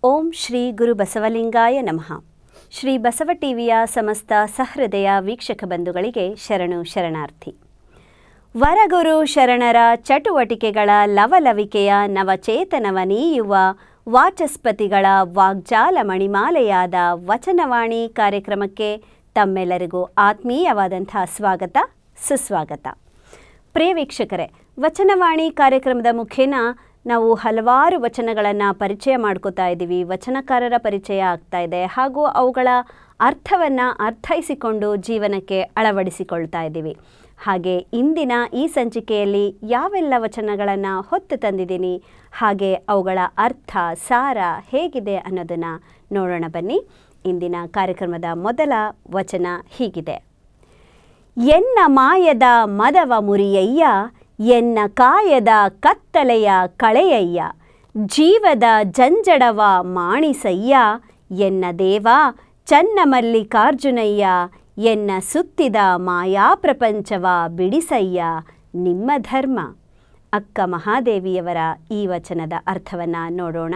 ಓಂ ಶ್ರೀ ಗುರು ಬಸವಲಿಂಗಾಯ ನಮಃ. ಶ್ರೀ ಬಸವ ಟಿವಿಯ ಸಮಸ್ತ ಸಹೃದಯ ವೀಕ್ಷಕ ಬಂಧುಗಳಿಗೆ ಶರಣು ಶರಣಾರ್ಥಿ. ವರಗುರು ಶರಣರ ಚಟುವಟಿಕೆಗಳ ಲವಲವಿಕೆಯ ನವಚೇತನವ ನೀಯುವ ವಾಚಸ್ಪತಿಗಳ ವಾಗ್ಜಾಲ ಮಣಿಮಾಲೆಯಾದ ವಚನವಾಣಿ ಕಾರ್ಯಕ್ರಮಕ್ಕೆ ತಮ್ಮೆಲ್ಲರಿಗೂ ಆತ್ಮೀಯವಾದಂಥ ಸ್ವಾಗತ ಸುಸ್ವಾಗತ. ಪ್ರಿಯ ವೀಕ್ಷಕರೇ, ವಚನವಾಣಿ ಕಾರ್ಯಕ್ರಮದ ಮುಖೇನ ನಾವು ಹಲವಾರು ವಚನಗಳನ್ನು ಪರಿಚಯ ಮಾಡ್ಕೋತಾ ಇದ್ದೀವಿ. ವಚನಕಾರರ ಪರಿಚಯ ಆಗ್ತಾ ಇದೆ ಹಾಗೂ ಅವುಗಳ ಅರ್ಥವನ್ನು ಅರ್ಥೈಸಿಕೊಂಡು ಜೀವನಕ್ಕೆ ಅಳವಡಿಸಿಕೊಳ್ತಾ ಇದ್ದೀವಿ. ಹಾಗೆ ಇಂದಿನ ಈ ಸಂಚಿಕೆಯಲ್ಲಿ ಯಾವೆಲ್ಲ ವಚನಗಳನ್ನು ಹೊತ್ತು ತಂದಿದ್ದೀನಿ, ಹಾಗೆ ಅವುಗಳ ಅರ್ಥ ಸಾರ ಹೇಗಿದೆ ಅನ್ನೋದನ್ನು ನೋಡೋಣ ಬನ್ನಿ. ಇಂದಿನ ಕಾರ್ಯಕ್ರಮದ ಮೊದಲ ವಚನ ಹೀಗಿದೆ: ಎನ್ನ ಮಾಯದ ಮದವ ಮುರಿಯಯ್ಯ, ಎನ್ನ ಕಾಯದ ಕತ್ತಲೆಯ ಕಳೆಯಯ್ಯ, ಜೀವದ ಜಂಜಡವ ಮಾಣಿಸಯ್ಯ, ಎನ್ನ ದೇವ ಚನ್ನಮಲ್ಲಿಕಾರ್ಜುನಯ್ಯ, ಎನ್ನ ಸುತ್ತಿದ ಮಾಯಾ ಪ್ರಪಂಚವ ಬಿಡಿಸಯ್ಯ ನಿಮ್ಮ ಧರ್ಮ. ಅಕ್ಕ ಮಹಾದೇವಿಯವರ ಈ ವಚನದ ಅರ್ಥವನ್ನು ನೋಡೋಣ.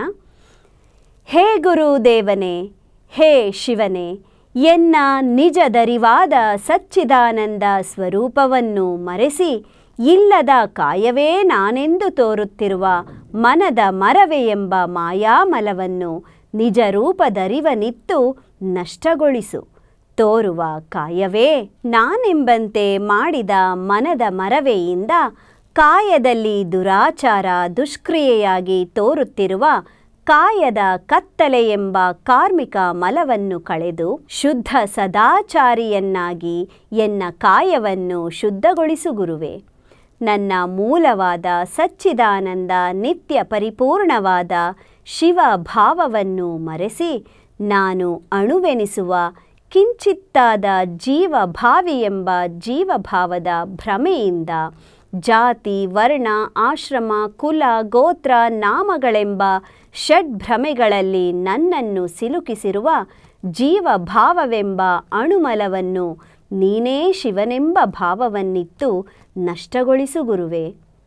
ಹೇ ಗುರುದೇವನೇ, ಹೇ ಶಿವನೇ, ಎನ್ನ ನಿಜದರಿವಾದ ಸಚ್ಚಿದಾನಂದ ಸ್ವರೂಪವನ್ನು ಮರೆಸಿ ಇಲ್ಲದ ಕಾಯವೇ ನಾನೆಂದು ತೋರುತ್ತಿರುವ ಮನದ ಮರವೇ ಎಂಬ ಮಾಯಾಮಲವನ್ನು ನಿಜ ರೂಪದರಿವನಿತ್ತು ನಷ್ಟಗೊಳಿಸು. ತೋರುವ ಕಾಯವೇ ನಾನೆಂಬಂತೆ ಮಾಡಿದ ಮನದ ಮರವೆಯಿಂದ ಕಾಯದಲ್ಲಿ ದುರಾಚಾರ ದುಷ್ಕ್ರಿಯೆಯಾಗಿ ತೋರುತ್ತಿರುವ ಕಾಯದ ಕತ್ತಲೆ ಎಂಬ ಕಾರ್ಮಿಕ ಮಲವನ್ನು ಕಳೆದು ಶುದ್ಧ ಸದಾಚಾರಿಯನ್ನಾಗಿ ಎನ್ನ ಕಾಯವನ್ನು ಶುದ್ಧಗೊಳಿಸು ಗುರುವೇ. ನನ್ನ ಮೂಲವಾದ ಸಚ್ಚಿದಾನಂದ ನಿತ್ಯ ಪರಿಪೂರ್ಣವಾದ ಶಿವ ಭಾವವನ್ನು ಮರೆಸಿ ನಾನು ಅಣುವೆನಿಸುವ ಕಿಂಚಿತ್ತಾದ ಜೀವಭಾವಿ ಎಂಬ ಜೀವಭಾವದ ಭ್ರಮೆಯಿಂದ ಜಾತಿ ವರ್ಣ ಆಶ್ರಮ ಕುಲ ಗೋತ್ರ ನಾಮಗಳೆಂಬ ಷಡ್ಭ್ರಮೆಗಳಲ್ಲಿ ನನ್ನನ್ನು ಸಿಲುಕಿಸಿರುವ ಜೀವಭಾವವೆಂಬ ಅಣುಮಲವನ್ನು ನೀನೇ ಶಿವನೆಂಬ ಭಾವವನ್ನಿತ್ತು ನಷ್ಟಗೊಳಿಸು ಗುರುವೇ.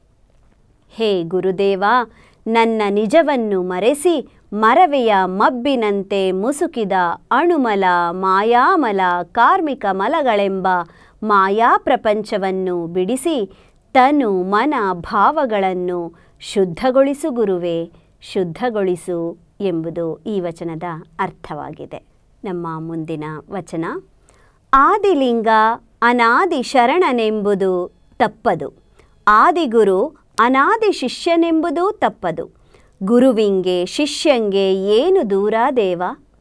ಹೇ ಗುರುದೇವ, ನನ್ನ ನಿಜವನ್ನು ಮರೆಸಿ ಮರವೆಯ ಮಬ್ಬಿನಂತೆ ಮುಸುಕಿದ ಅಣುಮಲ ಮಾಯಾಮಲ ಕಾರ್ಮಿಕ ಮಲಗಳೆಂಬ ಮಾಯಾ ಪ್ರಪಂಚವನ್ನು ಬಿಡಿಸಿ ತನು ಮನ ಭಾವಗಳನ್ನು ಶುದ್ಧಗೊಳಿಸು ಗುರುವೇ, ಶುದ್ಧಗೊಳಿಸು ಎಂಬುದು ಈ ವಚನದ ಅರ್ಥವಾಗಿದೆ. ನಮ್ಮ ಮುಂದಿನ ವಚನ: ಆದಿಲಿಂಗ ಅನಾದಿ ಶರಣನೆಂಬುದು ತಪ್ಪದು, ಆದಿಗುರು ಅನಾದಿ ಶಿಷ್ಯನೆಂಬುದು ತಪ್ಪದು. ಗುರುವಿಂಗೆ ಶಿಷ್ಯಂಗೆ ಏನು ದೂರ ದೇವ,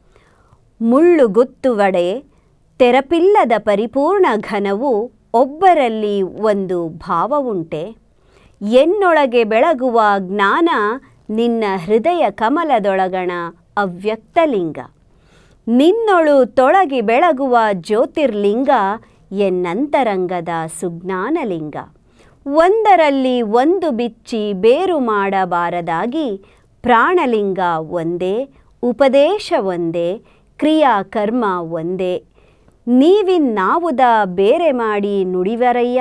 ಮುಳ್ಳುಗುತ್ತುವಡೆ ತೆರಪಿಲ್ಲದ ಪರಿಪೂರ್ಣ ಘನವು ಒಬ್ಬರಲ್ಲಿ ಒಂದು ಭಾವವುಂಟೆ. ಎನ್ನೊಳಗೆ ಬೆಳಗುವ ಜ್ಞಾನ ನಿನ್ನ ಹೃದಯ ಕಮಲದೊಳಗಣ ಅವ್ಯಕ್ತಲಿಂಗ. ನಿನ್ನೊಳು ತೊಳಗಿ ಬೆಳಗುವ ಜ್ಯೋತಿರ್ಲಿಂಗ ಎನ್ನಂತರಂಗದ ಸುಜ್ಞಾನಲಿಂಗ. ಒಂದರಲ್ಲಿ ಒಂದು ಬಿಚ್ಚಿ ಬೇರು ಮಾಡಬಾರದಾಗಿ ಪ್ರಾಣಲಿಂಗ ಒಂದೇ, ಉಪದೇಶ ಒಂದೇ, ಕ್ರಿಯಾಕರ್ಮ ಒಂದೇ. ನೀವಿನ್ನಾವುದ ಬೇರೆ ಮಾಡಿ ನುಡಿವರಯ್ಯ.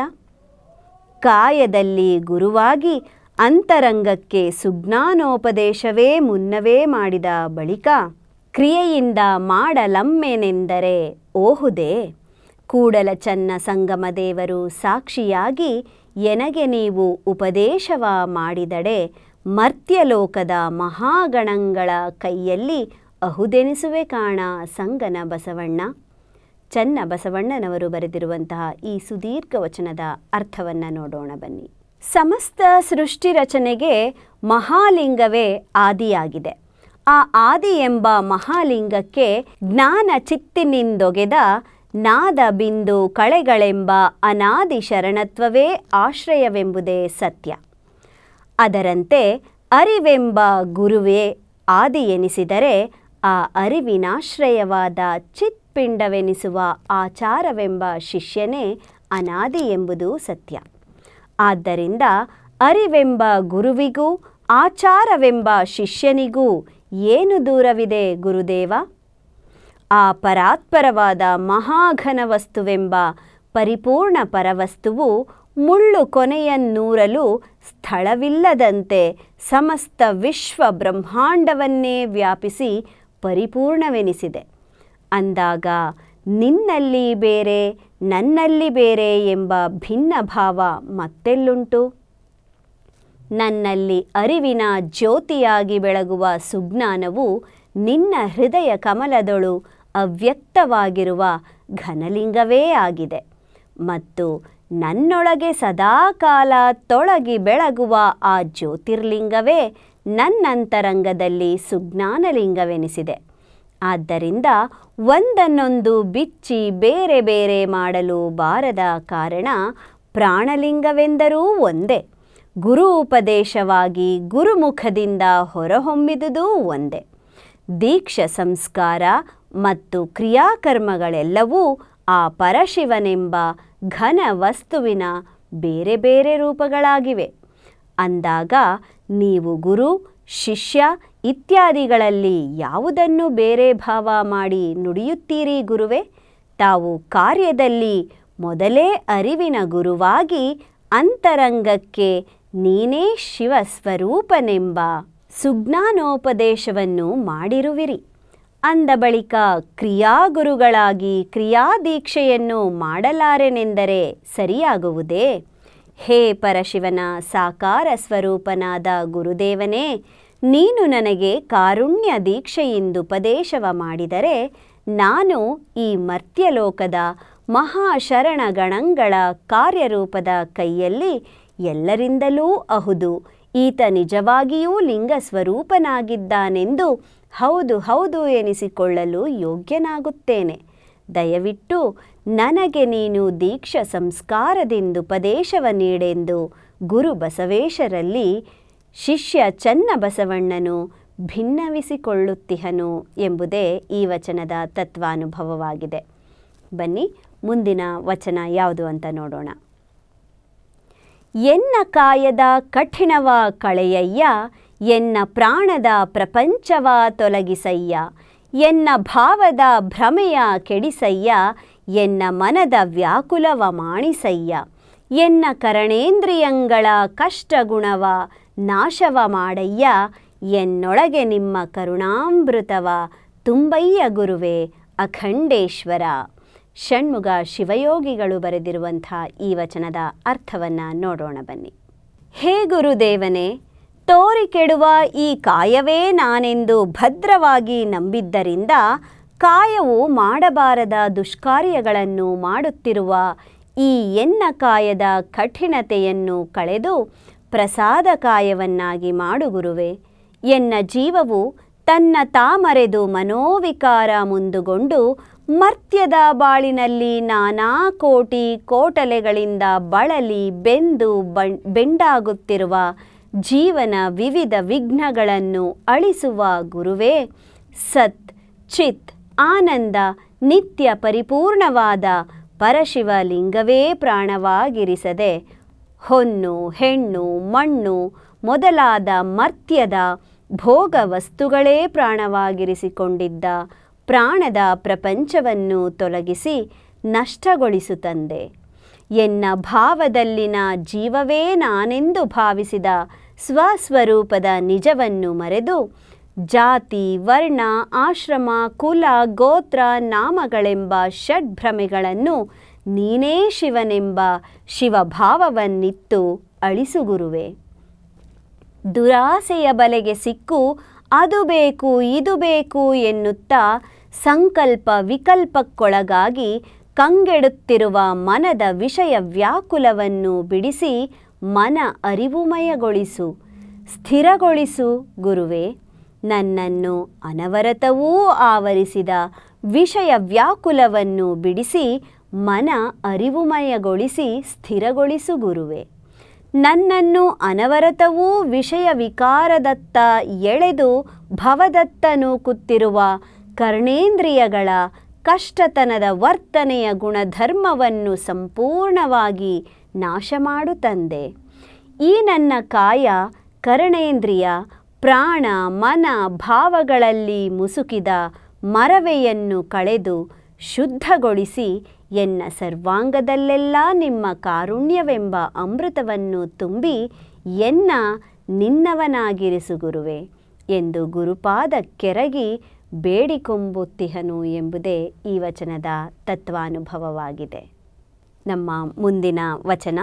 ಕಾಯದಲ್ಲಿ ಗುರುವಾಗಿ ಅಂತರಂಗಕ್ಕೆ ಸುಜ್ಞಾನೋಪದೇಶವೇ ಮುನ್ನವೇ ಮಾಡಿದ ಬಳಿಕ ಕ್ರಿಯೆಯಿಂದ ಮಾಡಲಮ್ಮೆನೆಂದರೆ ಓಹುದೇ. ಕೂಡಲ ಚನ್ನ ಸಂಗಮ ದೇವರು ಸಾಕ್ಷಿಯಾಗಿ ಎನಗೆ ನೀವು ಉಪದೇಶವ ಮಾಡಿದಡೆ ಮರ್ತ್ಯಲೋಕದ ಮಹಾಗಣಗಳ ಕೈಯಲ್ಲಿ ಅಹುದೆನಿಸುವೆ ಕಾಣ ಸಂಗನ ಬಸವಣ್ಣ. ಚನ್ನ ಬಸವಣ್ಣನವರು ಬರೆದಿರುವಂತಹ ಈ ಸುದೀರ್ಘ ವಚನದ ಅರ್ಥವನ್ನು ನೋಡೋಣ ಬನ್ನಿ. ಸಮಸ್ತ ಸೃಷ್ಟಿ ರಚನೆಗೆ ಮಹಾಲಿಂಗವೇ ಆದಿಯಾಗಿದೆ. ಆ ಆದಿ ಎಂಬ ಮಹಾಲಿಂಗಕ್ಕೆ ಜ್ಞಾನ ಚಿತ್ತಿನಿಂದೊಗೆದ ನಾದ ಬಿಂದು ಕಳೆಗಳೆಂಬ ಅನಾದಿ ಶರಣತ್ವವೇ ಆಶ್ರಯವೆಂಬುದೇ ಸತ್ಯ. ಅದರಂತೆ ಅರಿವೆಂಬ ಗುರುವೇ ಆದಿ ಎನಿಸಿದರೆ ಆ ಅರಿವಿನಾಶ್ರಯವಾದ ಚಿತ್ಪಿಂಡವೆನಿಸುವ ಆಚಾರವೆಂಬ ಶಿಷ್ಯನೇ ಅನಾದಿ ಎಂಬುದು ಸತ್ಯ. ಆದ್ದರಿಂದ ಅರಿವೆಂಬ ಗುರುವಿಗೂ ಆಚಾರವೆಂಬ ಶಿಷ್ಯನಿಗೂ ಏನು ದೂರವಿದೆ ಗುರುದೇವ? ಆ ಪರಾತ್ಪರವಾದ ಮಹಾಘನ ವಸ್ತುವೆಂಬ ಪರಿಪೂರ್ಣ ಪರವಸ್ತುವು ಮುಳ್ಳು ಕೊನೆಯನ್ನೂರಲು ಸ್ಥಳವಿಲ್ಲದಂತೆ ಸಮಸ್ತ ವಿಶ್ವ ಬ್ರಹ್ಮಾಂಡವನ್ನೇ ವ್ಯಾಪಿಸಿ ಪರಿಪೂರ್ಣವೆನಿಸಿದೆ. ಅಂದಾಗ ನಿನ್ನಲ್ಲಿ ಬೇರೆ ನನ್ನಲ್ಲಿ ಬೇರೆ ಎಂಬ ಭಿನ್ನ ಭಾವ ಮತ್ತೆಲ್ಲುಂಟು? ನನ್ನಲ್ಲಿ ಅರಿವಿನ ಜ್ಯೋತಿಯಾಗಿ ಬೆಳಗುವ ಸುಜ್ಞಾನವು ನಿನ್ನ ಹೃದಯ ಕಮಲದೊಳು ಅವ್ಯಕ್ತವಾಗಿರುವ ಘನಲಿಂಗವೇ ಆಗಿದೆ ಮತ್ತು ನನ್ನೊಳಗೆ ಸದಾಕಾಲ ತೊಳಗಿ ಬೆಳಗುವ ಆ ಜ್ಯೋತಿರ್ಲಿಂಗವೇ ನನ್ನಂತರಂಗದಲ್ಲಿ ಸುಜ್ಞಾನಲಿಂಗವೆನಿಸಿದೆ. ಆದ್ದರಿಂದ ಒಂದನ್ನೊಂದು ಬಿಚ್ಚಿ ಬೇರೆ ಬೇರೆ ಮಾಡಲು ಬಾರದ ಕಾರಣ ಪ್ರಾಣಲಿಂಗವೆಂದರೂ ಒಂದೇ. ಗುರು ಉಪದೇಶವಾಗಿ ಗುರುಮುಖದಿಂದ ಹೊರಹೊಮ್ಮಿದುದೂ ಒಂದೇ. ದೀಕ್ಷಾ ಸಂಸ್ಕಾರ ಮತ್ತು ಕ್ರಿಯಾಕರ್ಮಗಳೆಲ್ಲವೂ ಆ ಪರಶಿವನೆಂಬ ಘನ ವಸ್ತುವಿನ ಬೇರೆ ಬೇರೆ ರೂಪಗಳಾಗಿವೆ. ಅಂದಾಗ ನೀವು ಗುರು, ಶಿಷ್ಯ ಇತ್ಯಾದಿಗಳಲ್ಲಿ ಯಾವುದನ್ನು ಬೇರೆ ಭಾವ ಮಾಡಿ ನುಡಿಯುತ್ತೀರಿ ಗುರುವೇ? ತಾವು ಕಾರ್ಯದಲ್ಲಿ ಮೊದಲೇ ಅರಿವಿನ ಗುರುವಾಗಿ ಅಂತರಂಗಕ್ಕೆ ನೀನೇ ಶಿವಸ್ವರೂಪನೆಂಬ ಸುಜ್ಞಾನೋಪದೇಶವನ್ನು ಮಾಡಿರುವಿರಿ. ಅಂದ ಬಳಿಕ ಕ್ರಿಯಾಗುರುಗಳಾಗಿ ಕ್ರಿಯಾದೀಕ್ಷೆಯನ್ನು ಮಾಡಲಾರೆನೆಂದರೆ ಸರಿಯಾಗುವುದೇ? ಹೇ ಪರಶಿವನ ಸಾಕಾರ ಸ್ವರೂಪನಾದ ಗುರುದೇವನೇ, ನೀನು ನನಗೆ ಕಾರುಣ್ಯ ದೀಕ್ಷೆಯಿಂದುಪದೇಶವ ಮಾಡಿದರೆ ನಾನು ಈ ಮರ್ತ್ಯಲೋಕದ ಮಹಾಶರಣಗಣಗಳ ಕಾರ್ಯರೂಪದ ಕೈಯಲ್ಲಿ ಎಲ್ಲರಿಂದಲೂ ಅಹುದು ಈತ ನಿಜವಾಗಿಯೂ ಲಿಂಗ ಸ್ವರೂಪನಾಗಿದ್ದಾನೆಂದು ಹೌದು ಹೌದು ಎನಿಸಿಕೊಳ್ಳಲು ಯೋಗ್ಯನಾಗುತ್ತೇನೆ. ದಯವಿಟ್ಟು ನನಗೆ ನೀನು ದೀಕ್ಷಾ ಸಂಸ್ಕಾರದಿಂದುಪದೇಶವ ನೀಡೆಂದು ಗುರು ಬಸವೇಶರಲ್ಲಿ ಶಿಷ್ಯ ಚನ್ನಬಸವಣ್ಣನು ಭಿನ್ನವಿಸಿಕೊಳ್ಳುತ್ತಿಹನು ಎಂಬುದೇ ಈ ವಚನದ ತತ್ವಾನುಭವವಾಗಿದೆ. ಬನ್ನಿ ಮುಂದಿನ ವಚನ ಯಾವುದು ಅಂತ ನೋಡೋಣ. ಎನ್ನ ಕಾಯದ ಕಠಿಣವ ಕಳೆಯಯ್ಯ, ಎನ್ನ ಪ್ರಾಣದ ಪ್ರಪಂಚವ ತೊಲಗಿಸಯ್ಯ, ಎನ್ನ ಭಾವದ ಭ್ರಮೆಯ ಕೆಡಿಸಯ್ಯ, ಎನ್ನ ಮನದ ವ್ಯಾಕುಲವ ಮಾಣಿಸಯ್ಯ, ಎನ್ನ ಕರಣೇಂದ್ರಿಯಂಗಳ ಕಷ್ಟಗುಣವ ನಾಶವ ಮಾಡಯ್ಯ, ಎನ್ನೊಳಗೆ ನಿಮ್ಮ ಕರುಣಾಮೃತವ ತುಂಬಯ್ಯ ಗುರುವೇ ಅಖಂಡೇಶ್ವರ. ಷಣ್ಮುಗ ಶಿವಯೋಗಿಗಳು ಬರೆದಿರುವಂಥ ಈ ವಚನದ ಅರ್ಥವನ್ನು ನೋಡೋಣ ಬನ್ನಿ. ಹೇ ಗುರುದೇವನೇ, ತೋರಿಕೆಡುವ ಈ ಕಾಯವೇ ನಾನೆಂದು ಭದ್ರವಾಗಿ ನಂಬಿದ್ದರಿಂದ ಕಾಯವು ಮಾಡಬಾರದ ದುಷ್ಕಾರ್ಯಗಳನ್ನು ಮಾಡುತ್ತಿರುವ ಈ ಎನ್ನ ಕಾಯದ ಕಠಿಣತೆಯನ್ನು ಕಳೆದು ಪ್ರಸಾದ ಕಾಯವನ್ನಾಗಿ ಮಾಡು ಗುರುವೆ. ಎನ್ನ ಜೀವವು ತನ್ನ ತಾಮರೆದು ಮನೋವಿಕಾರ ಮುಂದುಗೊಂಡು ಮರ್ತ್ಯದ ಬಾಳಿನಲ್ಲಿ ನಾನಾ ಕೋಟಿ ಕೋಟಲೆಗಳಿಂದ ಬಳಲಿ ಬೆಂದು ಬೆಂಡಾಗುತ್ತಿರುವ ಜೀವನ ವಿವಿಧ ವಿಘ್ನಗಳನ್ನು ಅಳಿಸುವ ಗುರುವೇ. ಸತ್ ಚಿತ್ ಆನಂದ ನಿತ್ಯ ಪರಿಪೂರ್ಣವಾದ ಪರಶಿವಲಿಂಗವೇ ಪ್ರಾಣವಾಗಿರಿಸದೆ ಹೊನ್ನು ಹೆಣ್ಣು ಮಣ್ಣು ಮೊದಲಾದ ಮರ್ತ್ಯದ ಭೋಗ ವಸ್ತುಗಳೇ ಪ್ರಾಣವಾಗಿರಿಸಿಕೊಂಡಿದ್ದ ಪ್ರಾಣದ ಪ್ರಪಂಚವನ್ನು ತೊಲಗಿಸಿ ನಷ್ಟಗೊಳಿಸುತ್ತಂದೆ. ಎನ್ನ ಭಾವದಲ್ಲಿನ ಜೀವವೇ ನಾನೆಂದು ಭಾವಿಸಿದ ಸ್ವಸ್ವರೂಪದ ನಿಜವನ್ನು ಮರೆದು ಜಾತಿ ವರ್ಣ ಆಶ್ರಮ ಕುಲ ಗೋತ್ರ ನಾಮಗಳೆಂಬ ಷಡ್ಭ್ರಮೆಗಳನ್ನು ನೀನೇ ಶಿವನೆಂಬ ಶಿವಭಾವವನ್ನಿತ್ತು ಅಳಿಸು ಗುರುವೆ. ದುರಾಸೆಯ ಬಲೆಗೆ ಸಿಕ್ಕು ಅದು ಬೇಕು ಇದು ಬೇಕು ಎನ್ನುತ್ತಾ ಸಂಕಲ್ಪ ವಿಕಲ್ಪಕ್ಕೊಳಗಾಗಿ ಕಂಗೆಡುತ್ತಿರುವ ಮನದ ವಿಷಯ ವ್ಯಾಕುಲವನ್ನು ಬಿಡಿಸಿ ಮನ ಅರಿವುಮಯಗೊಳಿಸು, ಸ್ಥಿರಗೊಳಿಸು ಗುರುವೇ. ನನ್ನನ್ನು ಅನವರತವೂ ಆವರಿಸಿದ ವಿಷಯ ವ್ಯಾಕುಲವನ್ನು ಬಿಡಿಸಿ ಮನ ಅರಿವುಮಯಗೊಳಿಸಿ ಸ್ಥಿರಗೊಳಿಸು ಗುರುವೇ. ನನ್ನನ್ನು ಅನವರತವೂ ವಿಷಯ ವಿಕಾರದತ್ತ ಎಳೆದು ಭವದತ್ತ ನೂಕುತ್ತಿರುವ ಕರ್ಣೇಂದ್ರಿಯಗಳ ಕಷ್ಟತನದ ವರ್ತನೆಯ ಗುಣಧರ್ಮವನ್ನು ಸಂಪೂರ್ಣವಾಗಿ ನಾಶ ಮಾಡು ತಂದೆ. ಈ ನನ್ನ ಕಾಯ ಕರ್ಣೇಂದ್ರಿಯ ಪ್ರಾಣ ಮನ ಭಾವಗಳಲ್ಲಿ ಮುಸುಕಿದ ಮರವೆಯನ್ನು ಕಳೆದು ಶುದ್ಧಗೊಳಿಸಿ ಎನ್ನ ಸರ್ವಾಂಗದಲ್ಲೆಲ್ಲ ನಿಮ್ಮ ಕಾರುಣ್ಯವೆಂಬ ಅಮೃತವನ್ನು ತುಂಬಿ ಎನ್ನ ನಿನ್ನವನಾಗಿರಿಸು ಗುರುವೆ ಎಂದು ಗುರುಪಾದ ಕೆರಗಿ ಬೇಡಿಕೊಂಬುತ್ತಿಹನು ಎಂಬುದೇ ಈ ವಚನದ ತತ್ವಾನುಭವವಾಗಿದೆ. ನಮ್ಮ ಮುಂದಿನ ವಚನ.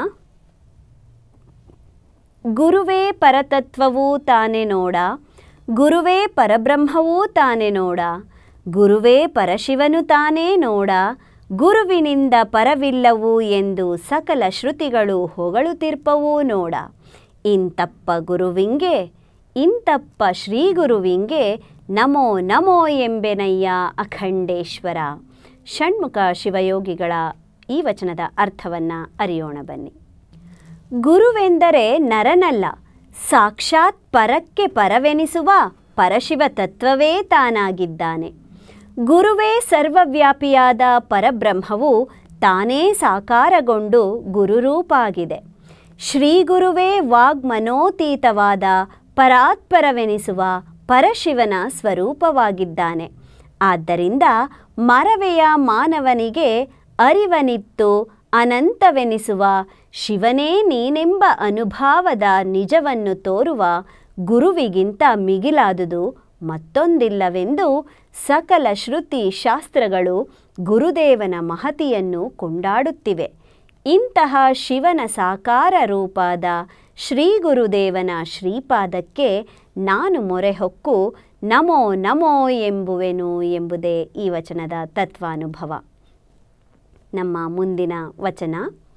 ಗುರುವೇ ಪರತತ್ವವೂ ತಾನೇ ನೋಡ, ಗುರುವೇ ಪರಬ್ರಹ್ಮವೂ ತಾನೇ ನೋಡ, ಗುರುವೇ ಪರಶಿವನು ತಾನೇ ನೋಡ, ಗುರುವಿನಿಂದ ಪರವಿಲ್ಲವು ಎಂದು ಸಕಲ ಶ್ರುತಿಗಳು ಹೊಗಳುತ್ತಿರ್ಪವೂ ನೋಡ. ಇಂತಪ್ಪ ಗುರುವಿಂಗೆ ಇಂತಪ್ಪ ಶ್ರೀ ಗುರುವಿಂಗೆ ನಮೋ ನಮೋ ಎಂಬೆನಯ್ಯ ಅಖಂಡೇಶ್ವರ. ಷಣ್ಮುಖ ಶಿವಯೋಗಿಗಳ ಈ ವಚನದ ಅರ್ಥವನ್ನು ಅರಿಯೋಣ ಬನ್ನಿ. ಗುರುವೆಂದರೆ ನರನಲ್ಲ, ಸಾಕ್ಷಾತ್ ಪರಕ್ಕೆ ಪರವೆನಿಸುವ ಪರಶಿವ ತತ್ವವೇ ತಾನಾಗಿದ್ದಾನೆ. ಗುರುವೇ ಸರ್ವವ್ಯಾಪಿಯಾದ ಪರಬ್ರಹ್ಮವು ತಾನೇ ಸಾಕಾರಗೊಂಡು ಗುರುರೂಪಾಗಿದೆ. ಶ್ರೀ ಗುರುವೇ ವಾಗ್ಮನೋತೀತವಾದ ಪರಾತ್ಪರವೆನಿಸುವ ಪರಶಿವನ ಸ್ವರೂಪವಾಗಿದ್ದಾನೆ. ಆದ್ದರಿಂದ ಮರವೆಯ ಮಾನವನಿಗೆ ಅರಿವನಿತ್ತು ಅನಂತವೆನಿಸುವ ಶಿವನೇ ನೀನೆಂಬ ಅನುಭಾವದ ನಿಜವನ್ನು ತೋರುವ ಗುರುವಿಗಿಂತ ಮಿಗಿಲಾದುದು ಮತ್ತೊಂದಿಲ್ಲವೆಂದು ಸಕಲ ಶ್ರುತಿ ಶಾಸ್ತ್ರಗಳು ಗುರುದೇವನ ಮಹತಿಯನ್ನು ಕೊಂಡಾಡುತ್ತಿವೆ. ಇಂತಹ ಶಿವನ ಸಾಕಾರ ರೂಪದ ಶ್ರೀ ಗುರುದೇವನ ಶ್ರೀಪಾದಕ್ಕೆ ನಾನು ಮೊರೆಹೊಕ್ಕು ನಮೋ ನಮೋ ಎಂಬುವೆನು ಎಂಬುದೇ ಈ ವಚನದ ತತ್ವಾನುಭವ. ನಮ್ಮ ಮುಂದಿನ ವಚನ.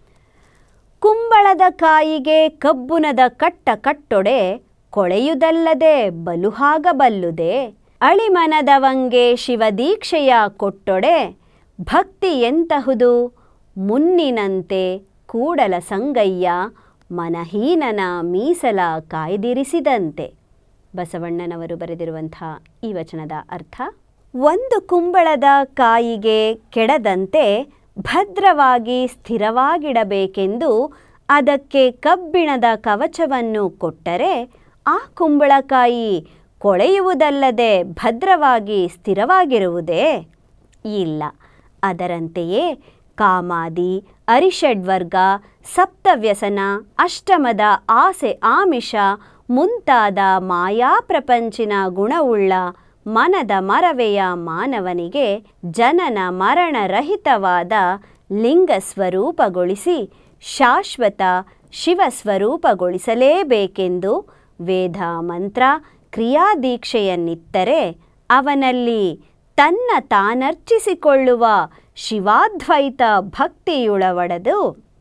ಕುಂಬಳದ ಕಾಯಿಗೆ ಕಬ್ಬುನದ ಕಟ್ಟ ಕಟ್ಟೊಡೆ, ಕೊಳೆಯುದಲ್ಲದೆ ಬಲುಹಾಗಬಲ್ಲುದೆ. ಅಳಿಮನದವಂಗೆ ಶಿವದೀಕ್ಷೆಯ ಕೊಟ್ಟೊಡೆ, ಭಕ್ತಿ ಎಂತಹುದು ಮುನ್ನಿನಂತೆ ಕೂಡಲ ಸಂಗಯ್ಯ, ಮನಹೀನನ ಮೀಸಲ ಕಾಯ್ದಿರಿಸಿದಂತೆ. ಬಸವಣ್ಣನವರು ಬರೆದಿರುವಂಥ ಈ ವಚನದ ಅರ್ಥ. ಒಂದು ಕುಂಬಳದ ಕಾಯಿಗೆ ಕೆಡದಂತೆ ಭದ್ರವಾಗಿ ಸ್ಥಿರವಾಗಿಡಬೇಕೆಂದು ಅದಕ್ಕೆ ಕಬ್ಬಿಣದ ಕವಚವನ್ನು ಕೊಟ್ಟರೆ ಆ ಕುಂಬಳಕಾಯಿ ಕೊಳೆಯುವುದಲ್ಲದೆ ಭದ್ರವಾಗಿ ಸ್ಥಿರವಾಗಿರುವುದೇ? ಇಲ್ಲ. ಅದರಂತೆಯೇ ಕಾಮಾದಿ, ಅರಿಷಡ್ವರ್ಗ, ಸಪ್ತವ್ಯಸನ, ಅಷ್ಟಮದ ಆಸೆ ಆಮಿಷ ಮುಂತಾದ ಮಾಯಾ ಪ್ರಪಂಚಿನ ಗುಣವುಳ್ಳ ಮನದ ಮರವೆಯ ಮಾನವನಿಗೆ ಜನನ ಮರಣರಹಿತವಾದ ಲಿಂಗ ಸ್ವರೂಪಗೊಳಿಸಿ ಶಾಶ್ವತ ಶಿವಸ್ವರೂಪಗೊಳಿಸಲೇಬೇಕೆಂದು ವೇದ ಮಂತ್ರ ಕ್ರಿಯಾದೀಕ್ಷೆಯನ್ನಿತ್ತರೆ ಅವನಲ್ಲಿ ತನ್ನ ತಾನರ್ಚಿಸಿಕೊಳ್ಳುವ ಶಿವಾದ್ವೈತ ಭಕ್ತಿಯುಳವಡದು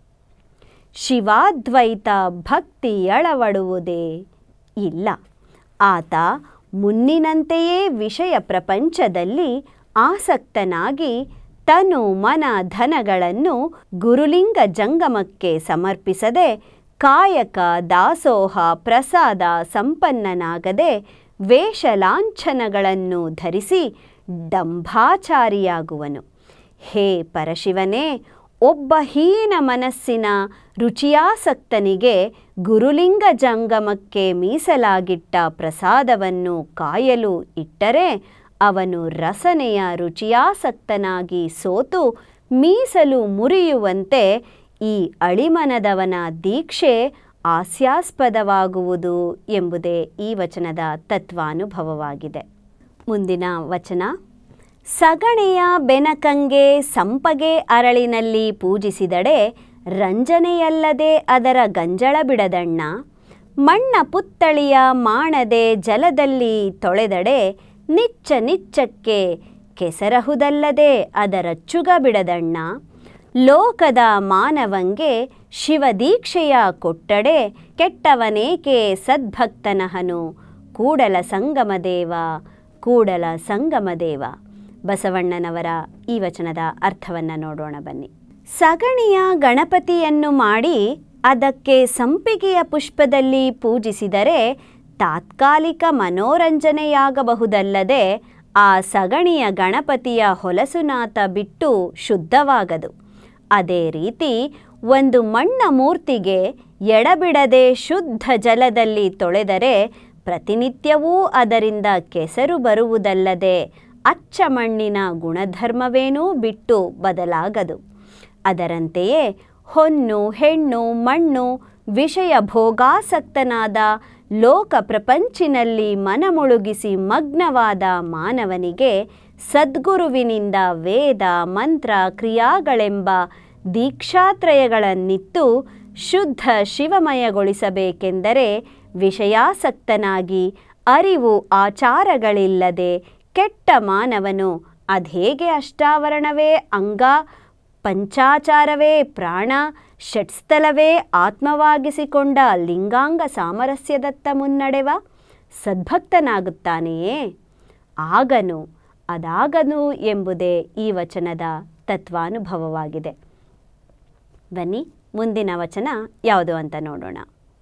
ಶಿವಾದ್ವೈತ ಭಕ್ತಿಯಳವಡುವುದೇ ಇಲ್ಲ. ಆತ ಮುನ್ನಿನಂತೆಯೇ ವಿಷಯ ಪ್ರಪಂಚದಲ್ಲಿ ಆಸಕ್ತನಾಗಿ ತನು ಮನ ಧನಗಳನ್ನು ಗುರುಲಿಂಗ ಜಂಗಮಕ್ಕೆ ಸಮರ್ಪಿಸದೆ ಕಾಯಕ ದಾಸೋಹ ಪ್ರಸಾದ ಸಂಪನ್ನನಾಗದೆ ವೇಷಲಾಂಛನಗಳನ್ನು ಧರಿಸಿ ಡಂಭಾಚಾರಿಯಾಗುವನು. ಹೇ ಪರಶಿವನೇ, ಒಬ್ಬ ಹೀನ ಮನಸ್ಸಿನ ರುಚಿಯಾಸಕ್ತನಿಗೆ ಗುರುಲಿಂಗ ಜಂಗಮಕ್ಕೆ ಮೀಸಲಾಗಿಟ್ಟ ಪ್ರಸಾದವನ್ನು ಕಾಯಲು ಇಟ್ಟರೆ ಅವನು ರಸನೆಯ ರುಚಿಯಾಸಕ್ತನಾಗಿ ಸೋತು ಮೀಸಲು ಮುರಿಯುವಂತೆ ಈ ಅಳಿಮನದವನ ದೀಕ್ಷೆ ಹಾಸ್ಯಾಸ್ಪದವಾಗುವುದು ಎಂಬುದೇ ಈ ವಚನದ ತತ್ವಾನುಭವವಾಗಿದೆ. ಮುಂದಿನ ವಚನ. ಸಗಣೆಯ ಬೆನಕಂಗೆ ಸಂಪಗೆ ಅರಳಿನಲ್ಲಿ ಪೂಜಿಸಿದಡೆ ರಂಜನೆಯಲ್ಲದೆ ಅದರ ಗಂಜಳ ಬಿಡದಣ್ಣ. ಮಣ್ಣ ಪುತ್ತಳಿಯ ಮಾಣದೆ ಜಲದಲ್ಲಿ ತೊಳೆದಡೆ ನಿಚ್ಚ ನಿಚ್ಚಕ್ಕೆ ಕೆಸರಹುದಲ್ಲದೆ ಅದರ ಚುಗ ಬಿಡದಣ್ಣ. ಲೋಕದ ಮಾನವಂಗೆ ಶಿವದೀಕ್ಷೆಯ ಕೊಟ್ಟಡೆ ಕೆಟ್ಟವನೇಕೆ ಸದ್ಭಕ್ತನಹನು. ಕೂಡಲ ಸಂಗಮದೇವ ಕೂಡಲ ಸಂಗಮದೇವ. ಬಸವಣ್ಣನವರ ಈ ವಚನದ ಅರ್ಥವನ್ನು ನೋಡೋಣ ಬನ್ನಿ. ಸಗಣಿಯ ಗಣಪತಿಯನ್ನು ಮಾಡಿ ಅದಕ್ಕೆ ಸಂಪಿಗೆಯ ಪುಷ್ಪದಲ್ಲಿ ಪೂಜಿಸಿದರೆ ತಾತ್ಕಾಲಿಕ ಮನೋರಂಜನೆಯಾಗಬಹುದಲ್ಲದೆ ಆ ಸಗಣಿಯ ಗಣಪತಿಯ ಹೊಲಸುನಾಥ ಬಿಟ್ಟು ಶುದ್ಧವಾಗದು. ಅದೇ ರೀತಿ ಒಂದು ಮಣ್ಣ ಮೂರ್ತಿಗೆ ಎಡಬಿಡದೆ ಶುದ್ಧ ಜಲದಲ್ಲಿ ತೊಳೆದರೆ ಪ್ರತಿನಿತ್ಯವೂ ಅದರಿಂದ ಕೆಸರು ಬರುವುದಲ್ಲದೆ ಅಚ್ಚ ಮಣ್ಣಿನ ಗುಣಧರ್ಮವೇನೂ ಬಿಟ್ಟು ಬದಲಾಗದು. ಅದರಂತೆಯೇ ಹೊನ್ನು ಹೆಣ್ಣು ಮಣ್ಣು ವಿಷಯ ಭೋಗಾಸಕ್ತನಾದ ಲೋಕ ಪ್ರಪಂಚಿನಲ್ಲಿ ಮನಮುಳುಗಿಸಿ ಮಗ್ನವಾದ ಮಾನವನಿಗೆ ಸದ್ಗುರುವಿನಿಂದ ವೇದ ಮಂತ್ರ ಕ್ರಿಯಾಗಳೆಂಬ ದೀಕ್ಷಾತ್ರಯಗಳನ್ನಿತ್ತು ಶುದ್ಧ ಶಿವಮಯಗೊಳಿಸಬೇಕೆಂದರೆ ವಿಷಯಾಸಕ್ತನಾಗಿ ಅರಿವು ಆಚಾರಗಳಿಲ್ಲದೆ ಕೆಟ್ಟ ಮಾನವನು ಅದ್ಹೇಗೆ ಅಷ್ಟಾವರಣವೇ ಅಂಗ ಪಂಚಾಚಾರವೇ ಪ್ರಾಣ ಷಟ್ಸ್ಥಲವೇ ಆತ್ಮವಾಗಿಸಿಕೊಂಡ ಲಿಂಗಾಂಗ ಸಾಮರಸ್ಯದತ್ತ ಮುನ್ನಡೆವ ಸದ್ಭಕ್ತನಾಗುತ್ತಾನೆಯೇ? ಆಗನು ಅದಾಗನು ಎಂಬುದೇ ಈ ವಚನದ ತತ್ವಾನುಭವವಾಗಿದೆ. ಬನ್ನಿ ಮುಂದಿನ ವಚನ ಯಾವುದು ಅಂತ ನೋಡೋಣ.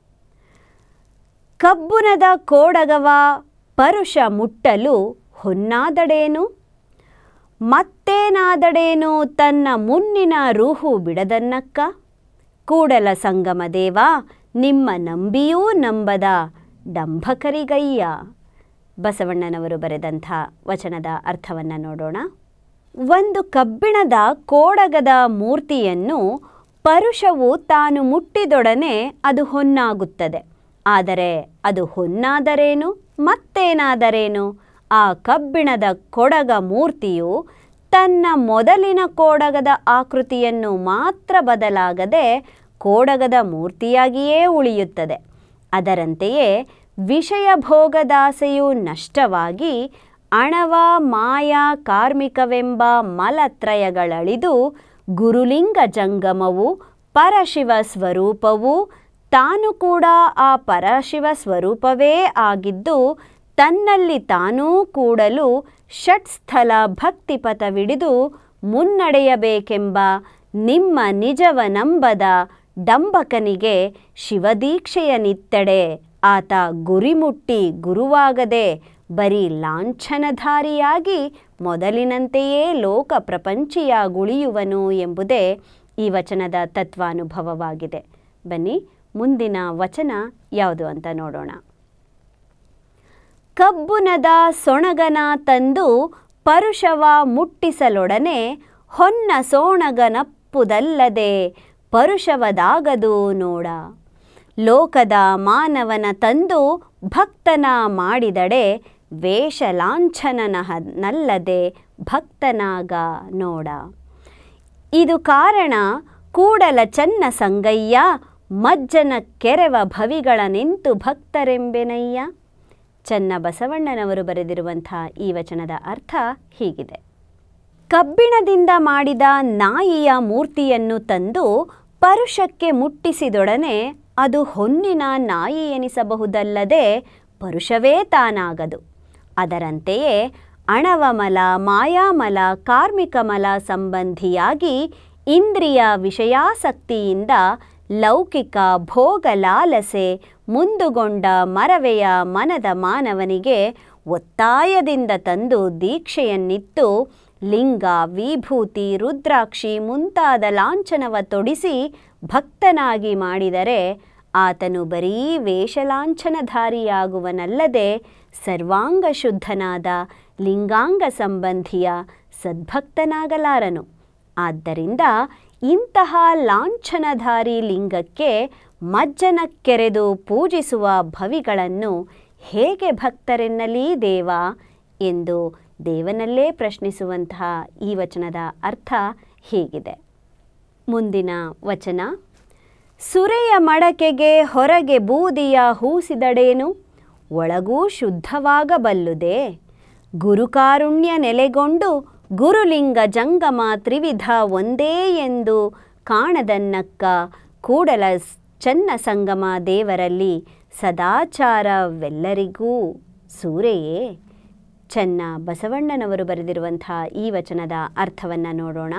ಕಬ್ಬುನದ ಕೋಡಗವ ಪರುಷ ಮುಟ್ಟಲು ಹೊನ್ನಾದಡೇನು, ಮತ್ತೇನಾದಡೇನು ತನ್ನ ಮುನ್ನಿನ ರೂಹು ಬಿಡದನ್ನಕ್ಕ. ಕೂಡಲ ಸಂಗಮ ದೇವ ನಿಮ್ಮ ನಂಬಿಯೂ ನಂಬದ ಡಂಭಕರಿಗಯ್ಯ. ಬಸವಣ್ಣನವರು ಬರೆದಂಥ ವಚನದ ಅರ್ಥವನ್ನು ನೋಡೋಣ. ಒಂದು ಕಬ್ಬಿಣದ ಕೋಡಗದ ಮೂರ್ತಿಯನ್ನು ಪರುಷವು ತಾನು ಮುಟ್ಟಿದೊಡನೆ ಅದು ಹೊನ್ನಾಗುತ್ತದೆ. ಆದರೆ ಅದು ಹೊನ್ನಾದರೇನು ಮತ್ತೇನಾದರೇನು? ಆ ಕಬ್ಬಿಣದ ಕೊಡಗ ಮೂರ್ತಿಯು ತನ್ನ ಮೊದಲಿನ ಕೋಡಗದ ಆಕೃತಿಯನ್ನು ಮಾತ್ರ ಬದಲಾಗದೆ ಕೋಡಗದ ಮೂರ್ತಿಯಾಗಿಯೇ ಉಳಿಯುತ್ತದೆ. ಅದರಂತೆಯೇ ವಿಷಯ ಭೋಗದಾಸೆಯು ನಷ್ಟವಾಗಿ ಅಣವ ಮಾಯಾ ಕಾರ್ಮಿಕವೆಂಬ ಮಲತ್ರಯಗಳಳಿದು ಗುರುಲಿಂಗ ಜಂಗಮವು ಪರಶಿವ ಸ್ವರೂಪವು ತಾನು ಕೂಡ ಆ ಪರಶಿವ ಸ್ವರೂಪವೇ ಆಗಿದ್ದು ತನ್ನಲ್ಲಿ ತಾನೂ ಕೂಡಲು ಷಟ್ಸ್ಥಲ ಭಕ್ತಿಪಥವಿಡಿದು ಮುನ್ನಡೆಯಬೇಕೆಂಬ ನಿಮ್ಮ ನಿಜವನಂಬದ ಡಂಬಕನಿಗೆ ಶಿವದೀಕ್ಷೆಯನಿತ್ತಡೆ ಆತ ಗುರಿಮುಟ್ಟಿ ಗುರುವಾಗದೆ ಬರೀ ಲಾಂಛನಧಾರಿಯಾಗಿ ಮೊದಲಿನಂತೆಯೇ ಲೋಕ ಪ್ರಪಂಚಿಯಾಗುಳಿಯುವನು ಎಂಬುದೇ ಈ ವಚನದ ತತ್ವಾನುಭವವಾಗಿದೆ. ಬನ್ನಿ ಮುಂದಿನ ವಚನ ಯಾವುದು ಅಂತ ನೋಡೋಣ. ಕಬ್ಬುನದ ಸೊಣಗನ ತಂದು ಪರುಷವ ಮುಟ್ಟಿಸಲೊಡನೆ ಹೊನ್ನ ಸೋಣಗನಪ್ಪುದಲ್ಲದೆ ಪರುಷವದಾಗದು ನೋಡ. ಲೋಕದ ಮಾನವನ ತಂದು ಭಕ್ತನ ಮಾಡಿದಡೆ ವೇಷ ಲಾಂಛನನಲ್ಲದೆ ಭಕ್ತನಾಗ ನೋಡ. ಇದು ಕಾರಣ ಕೂಡಲ ಚನ್ನ ಸಂಗಯ್ಯ ಮಜ್ಜನ ಕೆರೆವ ಭವಿಗಳ ನಿಂತು ಭಕ್ತರೆಂಬೆನಯ್ಯ. ಚನ್ನ ಬಸವಣ್ಣನವರು ಬರೆದಿರುವಂಥ ಈ ವಚನದ ಅರ್ಥ ಹೀಗಿದೆ. ಕಬ್ಬಿಣದಿಂದ ಮಾಡಿದ ನಾಯಿಯ ಮೂರ್ತಿಯನ್ನು ತಂದು ಪರುಷಕ್ಕೆ ಮುಟ್ಟಿಸಿದೊಡನೆ ಅದು ಹೊನ್ನಿನ ನಾಯಿ ಎನಿಸಬಹುದಲ್ಲದೆ ಪರುಷವೇ ತಾನಾಗದು. ಅದರಂತೆಯೇ ಅಣವಮಲ ಮಾಯಾಮಲ ಕಾರ್ಮಿಕಮಲ ಸಂಬಂಧಿಯಾಗಿ ಇಂದ್ರಿಯ ವಿಷಯಾಸಕ್ತಿಯಿಂದ ಲೌಕಿಕ ಭೋಗ ಲಾಲಸೆ ಮುಂದುಗೊಂಡ ಮರವೆಯ ಮನದ ಮಾನವನಿಗೆ ಒತ್ತಾಯದಿಂದ ತಂದು ದೀಕ್ಷೆಯನ್ನಿತ್ತು ಲಿಂಗ ವಿಭೂತಿ ರುದ್ರಾಕ್ಷಿ ಮುಂತಾದ ಲಾಂಛನವ ತೊಡಿಸಿ ಭಕ್ತನಾಗಿ ಮಾಡಿದರೆ ಆತನು ಬರೀ ವೇಷಲಾಂಛನಧಾರಿಯಾಗುವನಲ್ಲದೆ ಸರ್ವಾಂಗ ಶುದ್ಧನಾದ ಲಿಂಗಾಂಗ ಸಂಬಂಧಿಯ ಸದ್ಭಕ್ತನಾಗಲಾರನು. ಆದ್ದರಿಂದ ಇಂತಹ ಲಾಂಛನಧಾರಿ ಲಿಂಗಕ್ಕೆ ಮಜ್ಜನ ಕೆರೆದು ಪೂಜಿಸುವ ಭವಿಗಳನ್ನು ಹೇಗೆ ಭಕ್ತರೆನ್ನಲಿ ದೇವ ಎಂದು ದೇವನಲ್ಲೇ ಪ್ರಶ್ನಿಸುವಂತಹ ಈ ವಚನದ ಅರ್ಥ ಹೀಗಿದೆ. ಮುಂದಿನ ವಚನ. ಸುರೆಯ ಮಡಕೆಗೆ ಹೊರಗೆ ಬೂದಿಯ ಹೂಸಿದಡೇನು ಒಳಗೂ ಶುದ್ಧವಾಗಬಲ್ಲುದೇ. ಗುರುಕಾರುಣ್ಯ ನೆಲೆಗೊಂಡು ಗುರುಲಿಂಗ ಜಂಗಮ ತ್ರಿವಿಧ ಒಂದೇ ಎಂದು ಕಾಣದನ್ನಕ್ಕ. ಕೂಡಲ ಚನ್ನ ಸಂಗಮ ದೇವರಲ್ಲಿ ಸದಾಚಾರವೆಲ್ಲರಿಗೂ ಸೂರೆಯೇ. ಚನ್ನ ಬಸವಣ್ಣನವರು ಬರೆದಿರುವಂಥ ಈ ವಚನದ ಅರ್ಥವನ್ನು ನೋಡೋಣ.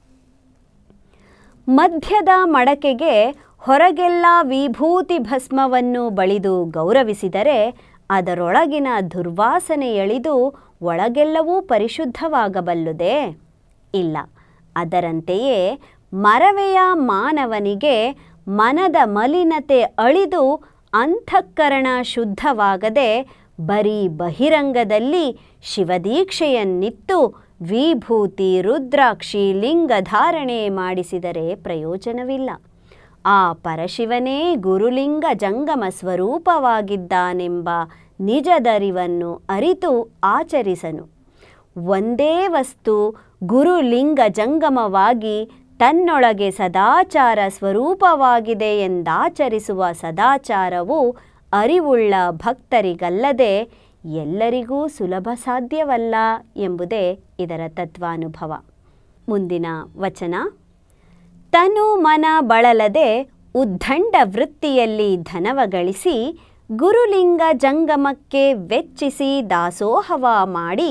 ಮಧ್ಯದ ಮಡಕೆಗೆ ಹೊರಗೆಲ್ಲ ವಿಭೂತಿ ಭಸ್ಮವನ್ನು ಬಳಿದು ಗೌರವಿಸಿದರೆ ಅದರೊಳಗಿನ ದುರ್ವಾಸನೆ ಎಳಿದು ಒಳಗೆಲ್ಲವೂ ಪರಿಶುದ್ಧವಾಗಬಲ್ಲುದೇ? ಇಲ್ಲ. ಅದರಂತೆಯೇ ಮರವೆಯ ಮಾನವನಿಗೆ ಮನದ ಮಲಿನತೆ ಅಳಿದು ಅಂತಃಕರಣ ಶುದ್ಧವಾಗದೆ ಬರೀ ಬಹಿರಂಗದಲ್ಲಿ ಶಿವದೀಕ್ಷೆಯನ್ನಿತ್ತು ವಿಭೂತಿ ರುದ್ರಾಕ್ಷಿ ಲಿಂಗ ಧಾರಣೆ ಮಾಡಿಸಿದರೆ ಪ್ರಯೋಜನವಿಲ್ಲ. ಆ ಪರಶಿವನೇ ಗುರುಲಿಂಗ ಜಂಗಮ ಸ್ವರೂಪವಾಗಿದ್ದಾನೆಂಬ ನಿಜದರಿವನ್ನು ಅರಿತು ಆಚರಿಸನು. ಒಂದೇ ವಸ್ತು ಗುರುಲಿಂಗ ಜಂಗಮವಾಗಿ ತನ್ನೊಳಗೆ ಸದಾಚಾರ ಸ್ವರೂಪವಾಗಿದೆ ಎಂದಾಚರಿಸುವ ಸದಾಚಾರವು ಅರಿವುಳ್ಳ ಭಕ್ತರಿಗಲ್ಲದೆ ಎಲ್ಲರಿಗೂ ಸುಲಭ ಸಾಧ್ಯವಲ್ಲ ಎಂಬುದೇ ಇದರ ತತ್ವಾನುಭವ. ಮುಂದಿನ ವಚನ. ತನು ಮನ ಬಳಲದೆ ಉದ್ದಂಡ ವೃತ್ತಿಯಲ್ಲಿ ಧನವ ಗಳಿಸಿ ಗುರುಲಿಂಗ ಜಂಗಮಕ್ಕೆ ವೆಚ್ಚಿಸಿ ದಾಸೋಹವ ಮಾಡಿ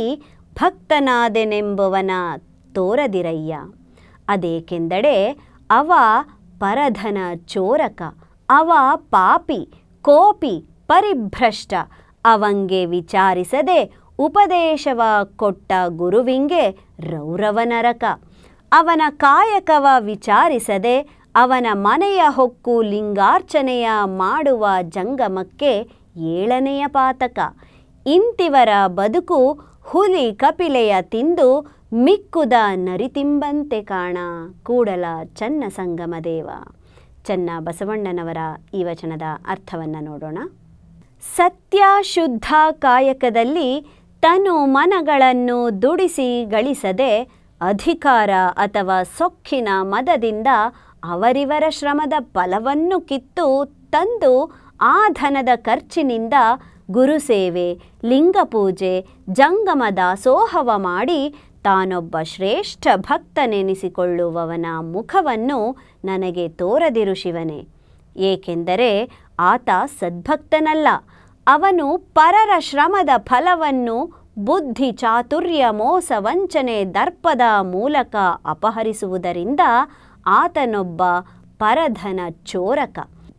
ಭಕ್ತನಾದೆನೆಂಬುವನ ತೋರದಿರಯ್ಯ. ಅದೇಕೆಂದಡೆ ಅವ ಪರಧನ ಚೋರಕ, ಅವ ಪಾಪಿ ಕೋಪಿ ಪರಿಭ್ರಷ್ಟ. ಅವಂಗೆ ವಿಚಾರಿಸದೆ ಉಪದೇಶವ ಕೊಟ್ಟ ಗುರುವಿಂಗೆ ರೌರವ ನರಕ. ಅವನ ಕಾಯಕವ ವಿಚಾರಿಸದೆ ಅವನ ಮನೆಯ ಹೊಕ್ಕು ಲಿಂಗಾರ್ಚನೆಯ ಮಾಡುವ ಜಂಗಮಕ್ಕೆ 7ನೆಯ ಪಾತಕ. ಇಂತಿವರ ಬದುಕು ಹುಲಿ ಕಪಿಲೆಯ ತಿಂದು ಮಿಕ್ಕುದ ನರಿತಿಂಬಂತೆ ಕಾಣ. ಕೂಡಲ ಚನ್ನ ಸಂಗಮದೇವ. ಚನ್ನ ಬಸವಣ್ಣನವರ ಈ ವಚನದ ಅರ್ಥವನ್ನು ನೋಡೋಣ. ಸತ್ಯ ಶುದ್ಧ ಕಾಯಕದಲ್ಲಿ ತನು ಮನಗಳನ್ನು ದುಡಿಸಿ ಗಳಿಸದೆ ಅಧಿಕಾರ ಅಥವಾ ಸೊಕ್ಕಿನ ಮದದಿಂದ ಅವರಿವರ ಶ್ರಮದ ಫಲವನ್ನು ಕಿತ್ತು ತಂದು ಆ ಧನದ ಖರ್ಚಿನಿಂದ ಗುರುಸೇವೆ, ಲಿಂಗಪೂಜೆ, ಜಂಗಮ ದಾಸೋಹವ ಮಾಡಿ ತಾನೊಬ್ಬ ಶ್ರೇಷ್ಠ ಭಕ್ತನೆನಿಸಿಕೊಳ್ಳುವವನ ಮುಖವನ್ನು ನನಗೆ ತೋರದಿರು ಶಿವನೇ. ಏಕೆಂದರೆ ಆತ ಸದ್ಭಕ್ತನಲ್ಲ. ಅವನು ಪರರ ಶ್ರಮದ ಫಲವನ್ನು ಬುದ್ಧಿ ಚಾತುರ್ಯ ಮೋಸ ವಂಚನೆ ದರ್ಪದ ಮೂಲಕ ಅಪಹರಿಸುವುದರಿಂದ ಆತನೊಬ್ಬ ಪರಧನ ಚೋರಕ.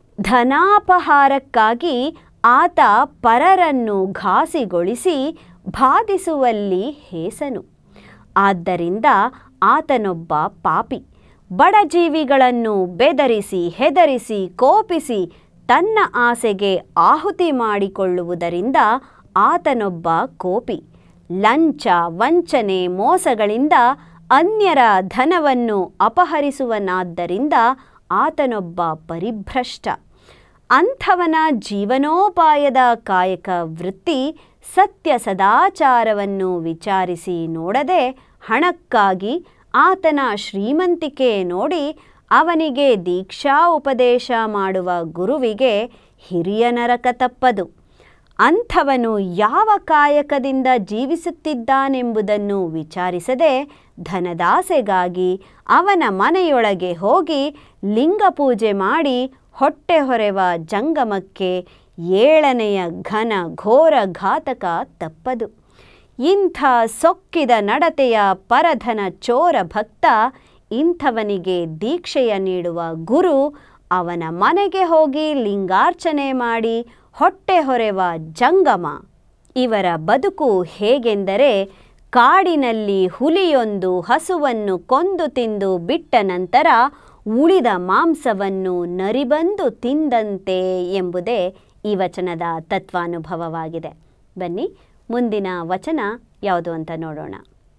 ಧನಾಪಹಾರಕ್ಕಾಗಿ ಆತ ಪರರನ್ನು ಘಾಸಿಗೊಳಿಸಿ ಬಾಧಿಸುವಲ್ಲಿ ಹೇಸನು. ಆದ್ದರಿಂದ ಆತನೊಬ್ಬ ಪಾಪಿ. ಬಡಜೀವಿಗಳನ್ನು ಬೆದರಿಸಿ ಹೆದರಿಸಿ ಕೋಪಿಸಿ ತನ್ನ ಆಸೆಗೆ ಆಹುತಿ ಮಾಡಿಕೊಳ್ಳುವುದರಿಂದ ಆತನೊಬ್ಬ ಕೋಪಿ. ಲಂಚ ವಂಚನೆ ಮೋಸಗಳಿಂದ ಅನ್ಯರ ಧನವನ್ನು ಅಪಹರಿಸುವನಾದ್ದರಿಂದ ಆತನೊಬ್ಬ ಪರಿಭ್ರಷ್ಟ. ಅಂಥವನ ಜೀವನೋಪಾಯದ ಕಾಯಕ ವೃತ್ತಿ ಸತ್ಯ ಸದಾಚಾರವನ್ನು ವಿಚಾರಿಸಿ ನೋಡದೆ ಹಣಕ್ಕಾಗಿ ಆತನ ಶ್ರೀಮಂತಿಕೆ ನೋಡಿ ಅವನಿಗೆ ದೀಕ್ಷಾ ಉಪದೇಶ ಮಾಡುವ ಗುರುವಿಗೆ ಹಿರಿಯ ನರಕ ತಪ್ಪದು. ಅಂಥವನು ಯಾವ ಕಾಯಕದಿಂದ ಜೀವಿಸುತ್ತಿದ್ದಾನೆಂಬುದನ್ನು ವಿಚಾರಿಸದೆ ಧನದಾಸೆಗಾಗಿ ಅವನ ಮನೆಯೊಳಗೆ ಹೋಗಿ ಲಿಂಗಪೂಜೆ ಮಾಡಿ ಹೊಟ್ಟೆ ಹೊರೆವ ಜಂಗಮಕ್ಕೆ 7ನೆಯ ಘನ ಘೋರ ಘಾತಕ ತಪ್ಪದು. ಇಂಥ ಸೊಕ್ಕಿದ ನಡತೆಯ ಪರಧನ ಚೋರ ಭಕ್ತ ಇಂಥವನಿಗೆ ದೀಕ್ಷೆಯ ನೀಡುವ ಗುರು ಅವನ ಮನೆಗೆ ಹೋಗಿ ಲಿಂಗಾರ್ಚನೆ ಮಾಡಿ ಹೊಟ್ಟೆ ಹೊರೆವ ಜಂಗಮ. ಇವರ ಬದುಕು ಹೇಗೆಂದರೆ ಕಾಡಿನಲ್ಲಿ ಹುಲಿಯೊಂದು ಹಸುವನ್ನು ಕೊಂದು ತಿಂದು ಬಿಟ್ಟ ನಂತರ ಉಳಿದ ಮಾಂಸವನ್ನು ನರಿಬಂದು ತಿಂದಂತೆ ಎಂಬುದೇ ಈ ವಚನದ ತತ್ವಾನುಭವವಾಗಿದೆ. ಬನ್ನಿ ಮುಂದಿನ ವಚನ ಯಾವುದು ಅಂತ ನೋಡೋಣ.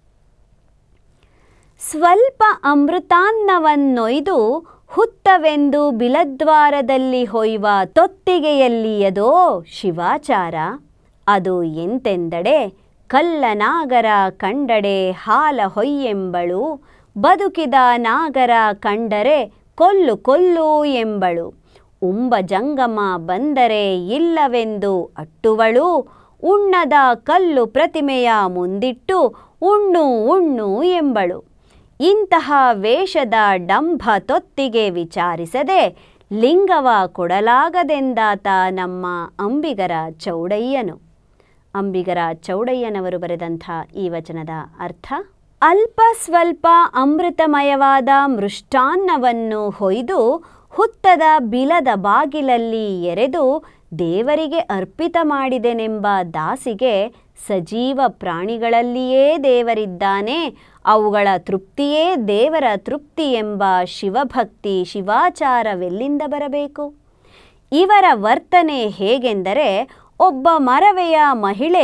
ಸ್ವಲ್ಪ ಅಮೃತಾನ್ನವನ್ನೊಯ್ದು ಹುತ್ತವೆಂದು ಬಿಲದ್ವಾರದಲ್ಲಿ ಹೊಯ್ವ ತೊತ್ತಿಗೆಯಲ್ಲಿಯದೋ ಶಿವಾಚಾರ. ಅದು ಎಂತೆಂದಡೆ ಕಲ್ಲನಾಗರ ಕಂಡಡೆ ಹಾಲ ಹೊಯ್ಯೆಂಬಳು, ಬದುಕಿದ ನಾಗರ ಕಂಡರೆ ಕೊಲ್ಲು ಕೊಲ್ಲು ಎಂಬಳು. ಉಂಬ ಜಂಗಮ ಬಂದರೆ ಇಲ್ಲವೆಂದು ಅಟ್ಟುವಳು, ಉಣ್ಣದ ಕಲ್ಲು ಪ್ರತಿಮೆಯ ಮುಂದಿಟ್ಟು ಉಣ್ಣು ಉಣ್ಣು ಎಂಬಳು. ಇಂತಹ ವೇಷದ ಡಂಭ ತೊತ್ತಿಗೆ ವಿಚಾರಿಸದೆ ಲಿಂಗವ ಕೊಡಲಾಗದೆಂದಾತ ನಮ್ಮ ಅಂಬಿಗರ ಚೌಡಯ್ಯನು. ಅಂಬಿಗರ ಚೌಡಯ್ಯನವರು ಬರೆದಂಥ ಈ ವಚನದ ಅರ್ಥ: ಅಲ್ಪ ಸ್ವಲ್ಪ ಅಮೃತಮಯವಾದ ಮೃಷ್ಟಾನ್ನವನ್ನು ಹೊಯ್ದು ಹುತ್ತದ ಬಿಲದ ಬಾಗಿಲಲ್ಲಿ ಎರೆದು ದೇವರಿಗೆ ಅರ್ಪಿತ ಮಾಡಿದೆನೆಂಬ ದಾಸಿಗೆ ಸಜೀವ ಪ್ರಾಣಿಗಳಲ್ಲಿಯೇ ದೇವರಿದ್ದಾನೆ, ಅವುಗಳ ತೃಪ್ತಿಯೇ ದೇವರ ತೃಪ್ತಿ ಎಂಬ ಶಿವಭಕ್ತಿ ಶಿವಾಚಾರವೆಲ್ಲಿಂದ ಬರಬೇಕು? ಇವರ ವರ್ತನೆ ಹೇಗೆಂದರೆ, ಒಬ್ಬ ಮರವೆಯ ಮಹಿಳೆ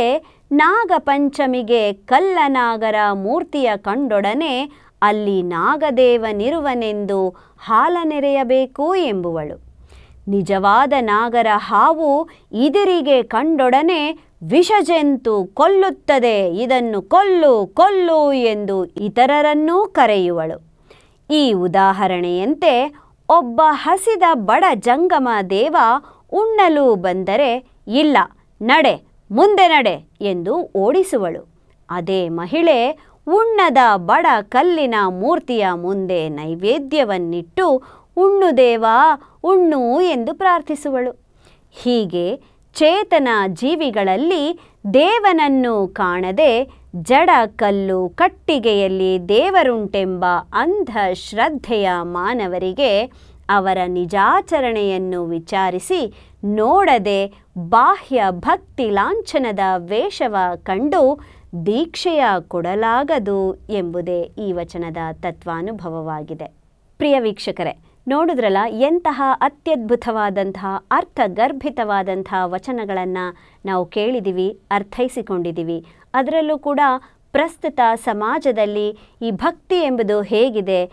ನಾಗಪಂಚಮಿಗೆ ಕಲ್ಲನಾಗರ ಮೂರ್ತಿಯ ಕಂಡೊಡನೆ ಅಲ್ಲಿ ನಾಗದೇವನಿರುವನೆಂದು ಹಾಲನೆರೆಯಬೇಕು ಎಂಬುವಳು. ನಿಜವಾದ ನಾಗರ ಹಾವು ಇದಿರಿಗೆ ಕಂಡೊಡನೆ ವಿಷಜಂತು ಕೊಲ್ಲುತ್ತದೆ, ಇದನ್ನು ಕೊಲ್ಲು ಕೊಲ್ಲು ಎಂದು ಇತರರನ್ನೂ ಕರೆಯುವಳು. ಈ ಉದಾಹರಣೆಯಂತೆ ಒಬ್ಬ ಹಸಿದ ಬಡ ಜಂಗಮ ದೇವ ಉಣ್ಣಲು ಬಂದರೆ ಇಲ್ಲ ನಡೆ ಮುಂದೆ ನಡೆ ಎಂದು ಓಡಿಸುವಳು. ಅದೇ ಮಹಿಳೆ ಉಣ್ಣದ ಬಡ ಕಲ್ಲಿನ ಮೂರ್ತಿಯ ಮುಂದೆ ನೈವೇದ್ಯವನ್ನಿಟ್ಟು ಉಣ್ಣು ದೇವಾ ಉಣ್ಣು ಎಂದು ಪ್ರಾರ್ಥಿಸುವಳು. ಹೀಗೆ ಚೇತನ ಜೀವಿಗಳಲ್ಲಿ ದೇವನನ್ನು ಕಾಣದೆ ಜಡ ಕಲ್ಲು ಕಟ್ಟಿಗೆಯಲ್ಲಿ ದೇವರುಂಟೆಂಬ ಅಂಧ ಶ್ರದ್ಧೆಯ ಮಾನವರಿಗೆ ಅವರ ನಿಜಾಚರಣೆಯನ್ನು ವಿಚಾರಿಸಿ ನೋಡದೆ ಬಾಹ್ಯ ಭಕ್ತಿ ಲಾಂಛನದ ವೇಷವ ಕಂಡು ದೀಕ್ಷೆಯ ಕೊಡಲಾಗದು ಎಂಬುದೇ ಈ ವಚನದ ತತ್ವಾನುಭವವಾಗಿದೆ. ಪ್ರಿಯ ವೀಕ್ಷಕರೇ, ನೋಡಿದ್ರಲ್ಲ ಎಂತಹ ಅತ್ಯದ್ಭುತವಾದಂತಹ ಅರ್ಥಗರ್ಭಿತವಾದಂತಹ ವಚನಗಳನ್ನು ನಾವು ಕೇಳಿದ್ದೀವಿ, ಅರ್ಥೈಸಿಕೊಂಡಿದ್ದೀವಿ. ಅದರಲ್ಲೂ ಕೂಡ ಪ್ರಸ್ತುತ ಸಮಾಜದಲ್ಲಿ ಈ ಭಕ್ತಿ ಎಂಬುದು ಹೇಗಿದೆ,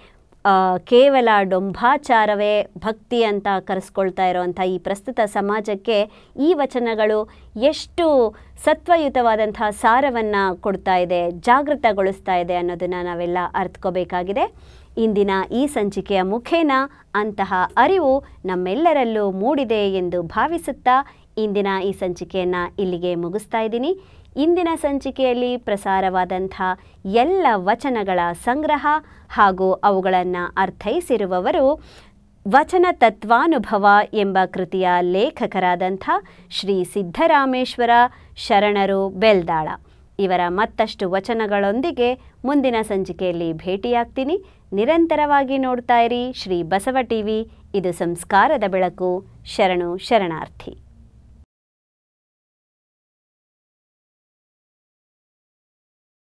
ಕೇವಲ ಡೊಂಬಾಚಾರವೇ ಭಕ್ತಿ ಅಂತ ಕರೆಸ್ಕೊಳ್ತಾ ಇರೋವಂಥ ಈ ಪ್ರಸ್ತುತ ಸಮಾಜಕ್ಕೆ ಈ ವಚನಗಳು ಎಷ್ಟು ಸತ್ವಯುತವಾದಂಥ ಸಾರವನ್ನು ಕೊಡ್ತಾ ಇದೆ, ಜಾಗೃತಗೊಳಿಸ್ತಾ ಇದೆ ಅನ್ನೋದನ್ನು ನಾವೆಲ್ಲ ಅರ್ಥಕೋಬೇಕಾಗಿದೆ. ಇಂದಿನ ಈ ಸಂಚಿಕೆಯ ಮುಖೇನ ಅಂತಹ ಅರಿವು ನಮ್ಮೆಲ್ಲರಲ್ಲೂ ಮೂಡಿದೆ ಎಂದು ಭಾವಿಸುತ್ತಾ ಇಂದಿನ ಈ ಸಂಚಿಕೆಯನ್ನು ಇಲ್ಲಿಗೆ ಮುಗಿಸ್ತಾ ಇದ್ದೀನಿ. ಇಂದಿನ ಸಂಚಿಕೆಯಲ್ಲಿ ಪ್ರಸಾರವಾದಂಥ ಎಲ್ಲ ವಚನಗಳ ಸಂಗ್ರಹ ಹಾಗೂ ಅವುಗಳನ್ನು ಅರ್ಥೈಸಿರುವವರು ವಚನ ತತ್ವಾನುಭವ ಎಂಬ ಕೃತಿಯ ಲೇಖಕರಾದಂಥ ಶ್ರೀ ಸಿದ್ದರಾಮೇಶ್ವರ ಶರಣರು ಬೆಲ್ದಾಳ. ಇವರ ಮತ್ತಷ್ಟು ವಚನಗಳೊಂದಿಗೆ ಮುಂದಿನ ಸಂಚಿಕೆಯಲ್ಲಿ ಭೇಟಿಯಾಗ್ತೀನಿ. ನಿರಂತರವಾಗಿ ನೋಡ್ತಾ ಇರಿ ಶ್ರೀ ಬಸವ ಟಿವಿ. ಇದು ಸಂಸ್ಕಾರದ ಬೆಳಕು. ಶರಣು ಶರಣಾರ್ಥಿ.